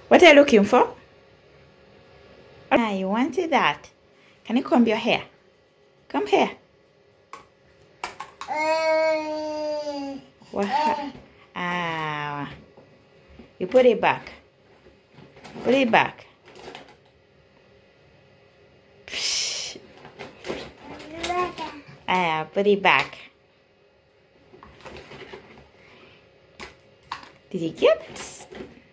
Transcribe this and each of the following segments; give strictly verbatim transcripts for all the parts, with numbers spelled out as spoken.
What are you looking for? Ah, you wanted that. Can you comb your hair? Come here. What? Ah, you put it back. Put it back. Psh. Ah, put it back. Did you get it?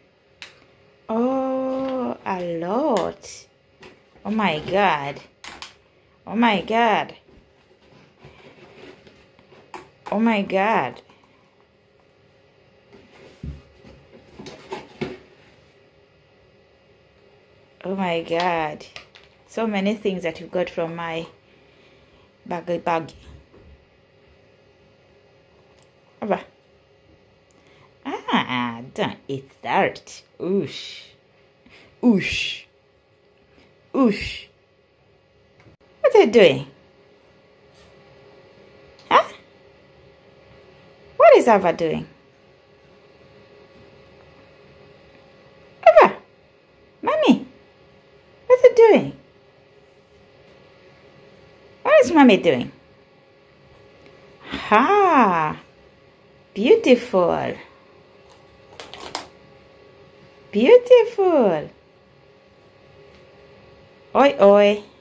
Oh, a lot. Oh my God. Oh my God. Oh my God. Oh my God. So many things that you got from my baggy baggy. Over. Ah, don't eat that. Oosh. Oosh. Oosh. What are you doing? Huh? What is Ava doing? Ava! Mommy! What are you doing? What is Mommy doing? Ha! Beautiful. Beautiful. Oi, oi.